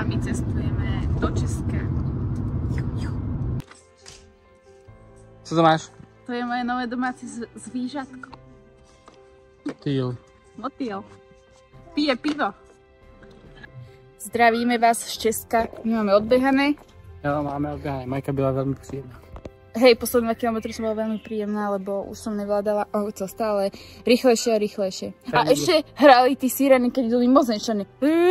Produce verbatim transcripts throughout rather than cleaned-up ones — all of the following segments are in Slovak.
my cestujeme do Česka. Co to máš? To je moje nové domáce zvířatko. Motýl. Motýl. Pije pivo. Zdravíme vás z Česka. My máme odbehané. Jo, máme odbehané. Majka byla velmi příjemná. Hej, posledné dva kilometre som bola veľmi príjemná, lebo už som nevládala oh, to stále rýchlejšie a rýchlejšie. A Tam ešte hrali tí sireny, keď idú mimozemšťany.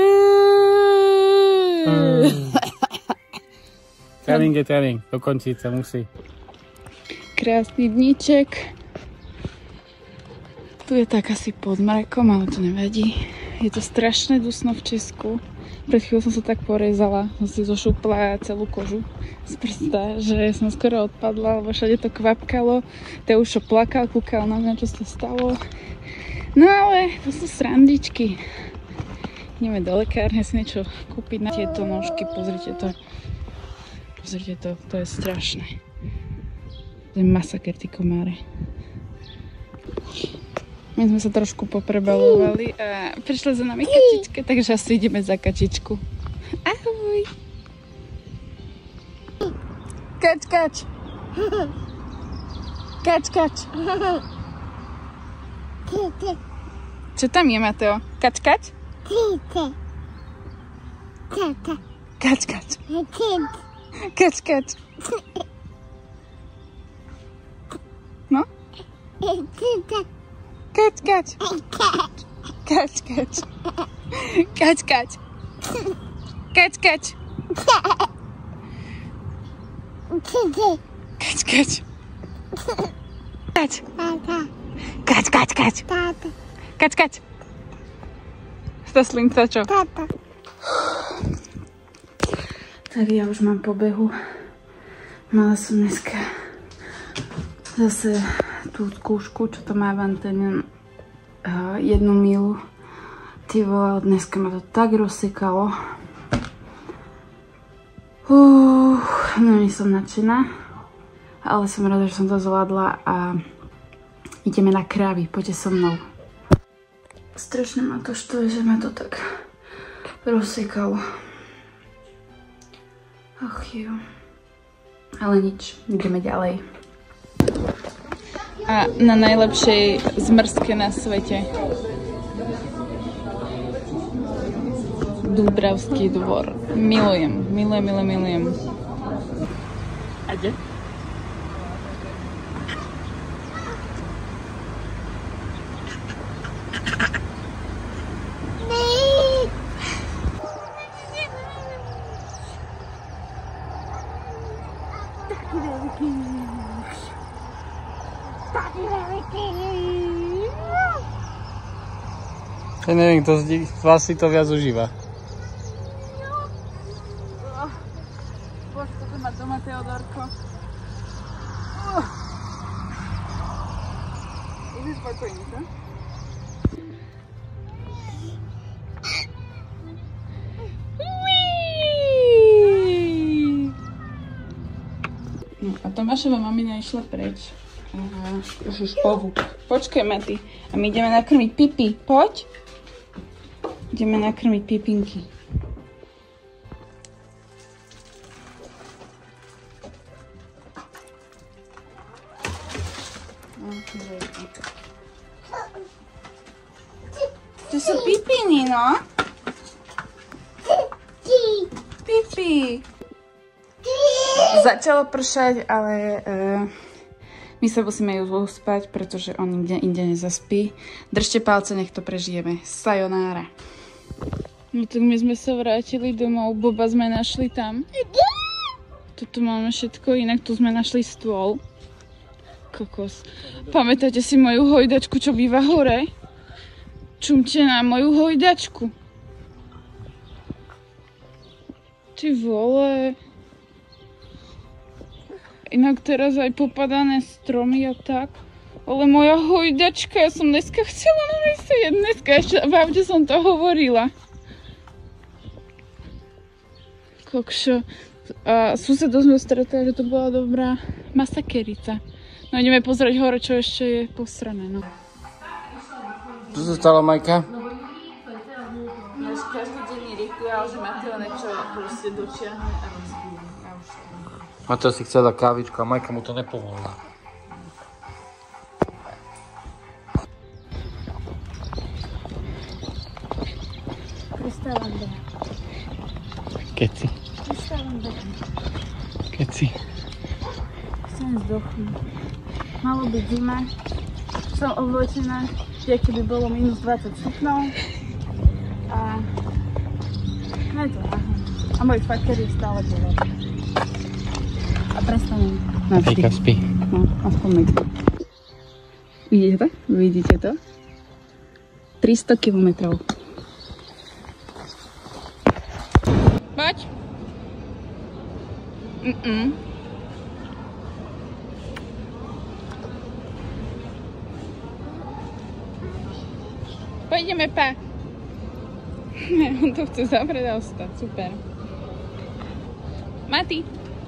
Mm. Trénink je trénink, dokončiť sa musí. Krásny dníček. Tu je tak asi pod mrakom, ale to nevadí. Je to strašné dusno v Česku. Pred chvíľou som sa tak porezala, som si zošupla celú kožu z prsta, že som skoro odpadla, lebo všade to kvapkalo. Teušo plakal, kúkal na mňa, čo sa stalo. No ale to sú srandičky. Ideme do lekárne si niečo kúpiť na tieto nožky, pozrite to. Pozrite to, to je strašné. To je masaker, tí komáre. My sme sa trošku poprebalovali a prišla za nami kačička, takže asi ideme za kačičku. Ahoj! Kač, kač! Kač, kač! Čo tam je, Mateo? Kač, kač? Kač, kač! Kač, kač! No? Kač, kač. Kač, kač. Kač, kač. Kač, kač. Kač, kač. Kač. Kač, kač, kač. Kač, kač. Sta slinca, čo? Tak ja už mám pobehu. Mala som dneska zase tú skúšku, čo to má vám ten uh, jednu milu. Ty vole, dneska ma to tak rozsekalo. Uh, no nie som nadšená, ale som rada, že som to zvládla a ideme na krávy, poďte so mnou. Strašne ma to štve, že ma to tak rozsekalo. Ach jo. Ale nič, ideme ďalej. A na najlepšej zmrzke na svete. Dúbravský dvor. Milujem, milujem, milujem, milujem. A kde? Ja neviem, kto z vás si to viac užíva. Bože, toto má doma Teodorko. Už je spokojný, čo? No a Tomášova mamina išla preč. Aha, už už povúk. Počkaj, Maty. A my ideme nakrmiť Pipi. Poď. Ideme nakrmiť Pipinky. To sú Pipiny, no? Pipi. Začalo pršať, ale uh, my sa musíme ju uspať, pretože on nikde inde nezaspí. Držte palce, nech to prežijeme. Sayonara. No tak my sme sa vrátili domov, Boba sme našli tam. Toto máme všetko, inak tu sme našli stôl. Kokos. Pamätáte si moju hojdačku, čo býva hore? Čumte na moju hojdačku. Ty vole. Inak teraz aj popadané stromy a tak. Ale moja hojdačka, ja som dneska chcela na meste jesť. Dneska ešte v aute som to hovorila. Kokšo. A susedov sme stretli, že to bola dobrá masakerica. No ideme pozrieť hore, čo ešte je posrané, no. Čo sa stalo, Majka? Náš každodenný rituál povedal, že Mateo niečo proste dočiahne a rozbije. Ja už to neviem. Mateo si chcela kávičku a Majka mu to nepovolila. Pristávam do. Keci. Pristávam do. Keci. Chcem zdochnúť. Malo byť zima. Som oblečená, že keby bolo minus dvadsať stupňov. A... No je to náhodné. A môj faker je stále dole. A prestanem. Hejka spí. No, aspoň niekto. Vidíte to? Vidíte to? tristo kilometrov. Poď. Mm-mm. Pojdeme, pa. Ne, on to chce zavrieť a ostať. Super. Mati.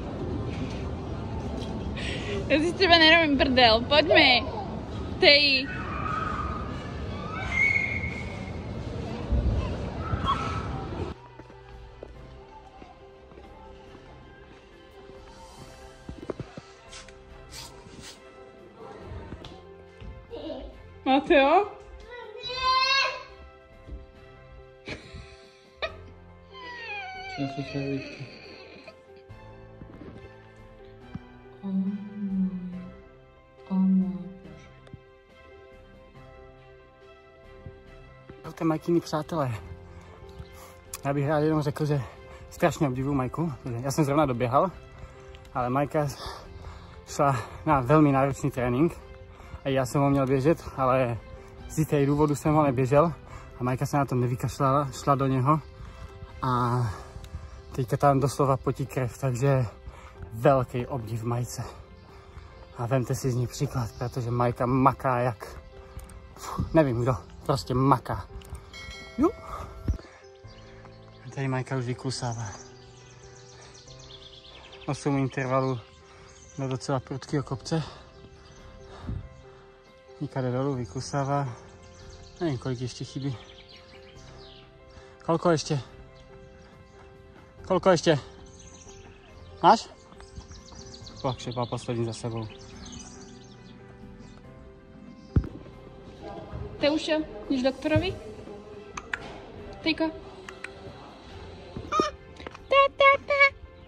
Ja si s teba nerobím prdel. Poďme. Tej. Mateo? Čo sú servítky? O môj, o môj Bože. Veľké Majkiny přátelé. Ja bych rád jenom řekl, že strašne obdivuju Majku. Ja som zrovna dobiehal, ale Majka šla na veľmi náročný trénink. A ja som ho měl běžet, ale z tej důvodu jsem ho neběžel. A Majka se na to nevykašlala, šla do něho. A teďka tam doslova potí krev, takže veľký obdiv Majce. A vemte si z ní příklad, protože Majka maká jak... Fuh, nevím kdo, prostě maká. Jo. A tady Majka už vyklusává. osm intervalů do docela prudkého kopce. Nika jde dolů, vyklusává. Nevím, kolik ještě chybí. Kolko ještě? Kolko ještě? Máš? Pak šepal poslední za sebou. Teušo, jdeš doktorovi? Tejko. Ta, ta, ta.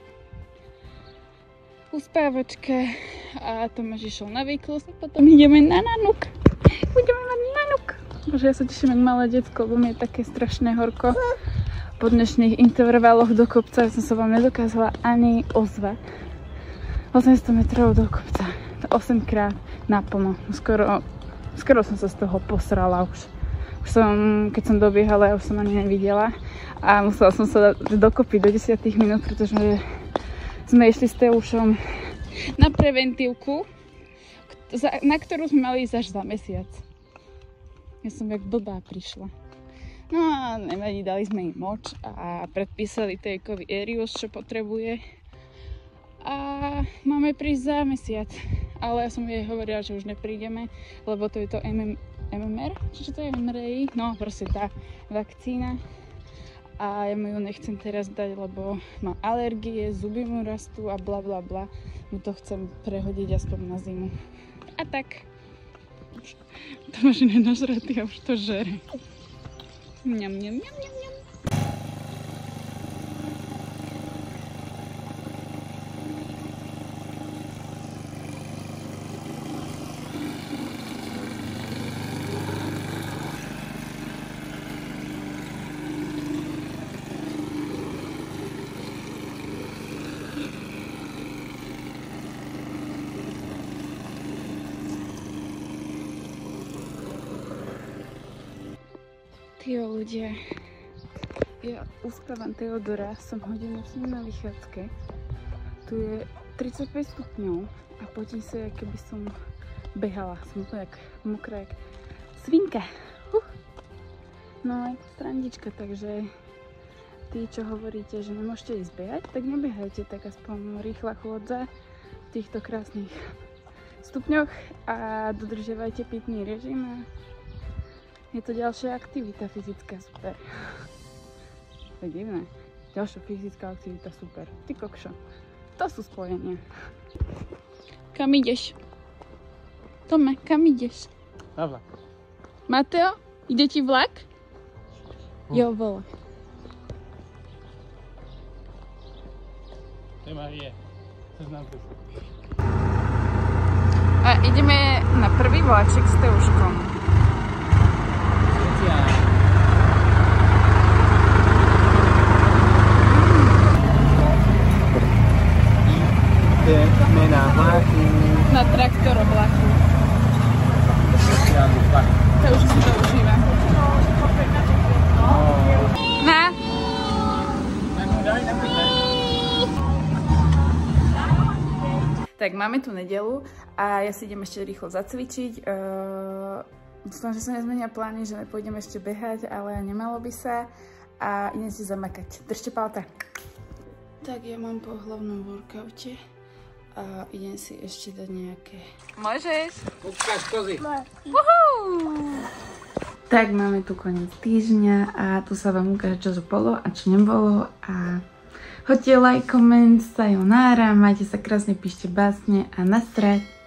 Uspávačka. A Tomáš išiel na výklus a potom ideme na nanuk. Budeme mať nanuk. Bože, ja sa teším jak malé decko, lebo mi je také strašné horko. Po dnešných intervaloch do kopca som sa vám nedokázala ani ozvať. osemsto metrov do kopca. osem krát naplno. Skoro, skoro som sa z toho posrala už. Už som, keď som dobiehala, ja už som ani nevidela. A musela som sa dať dokopy do desať minút, pretože sme išli s Teušom na preventívku, na ktorú sme mali ísť až za mesiac. Ja som jak blbá prišla. No a nevadí, dali sme im moč a predpísali Tejkovi Erius, čo potrebuje. A máme prísť za mesiac. Ale ja som jej hovorila, že už neprídeme, lebo to je to M M R, čiže to je M R I, no proste tá vakcína. A ja mu ju nechcem teraz dať, lebo má alergie, zuby mu rastú a bla bla bla. Mu to chcem prehodiť aspoň na zimu. A tak. To máš nenažratý a už to žere. Mňam, mňam, mňam, mňam, mňam. Tío ľudia, ja uspávam Teodora, som hodinu s ním na vychádzke. Tu je tridsaťpäť stupňov a potím sa, jak keby som behala. Som to jak mokrá, jak svinka. Uh. No aj strandička, takže tí, čo hovoríte, že nemôžete ísť behať, tak nebehajte, tak aspoň rýchla chôdza v týchto krásnych stupňoch a dodržiavajte pitný režim. A je to ďalšia aktivita fyzická, super. To je divné. Ďalšia fyzická aktivita, super. Ty kokšo. To sú spojenia. Kam ideš? Tome, kam ideš? Na vlak. Mateo, ide ti vlak? Hm. Jo, vole. To je Marie. Seznam tu. A ideme na prvý vláček s Teuškom. Ideme na vlaku. Na traktorovlaku. Teušek si to užíva. Na. Tak máme tu nedeľu a ja si idem ešte rýchlo zacvičiť. Uh, dúfam, že sa nezmenia plány, že nepôjdem ešte behať, ale nemalo by sa. A idem si zamakať. Držte palca. Tak ja mám po hlavnom workoute a idem si ešte dať nejaké... Môžeš? Ukáž kozy. Tak máme tu koniec týždňa a tu sa vám ukáže, čo bolo a čo nebolo. A hoďte like, koment, sayonara, majte sa krásne, píšte básne a nasrať.